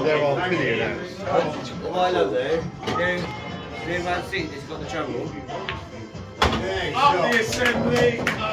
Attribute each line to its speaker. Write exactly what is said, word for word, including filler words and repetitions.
Speaker 1: they're all video now.
Speaker 2: What I love though, you know, Man City just got the trouble.
Speaker 3: Up the assembly!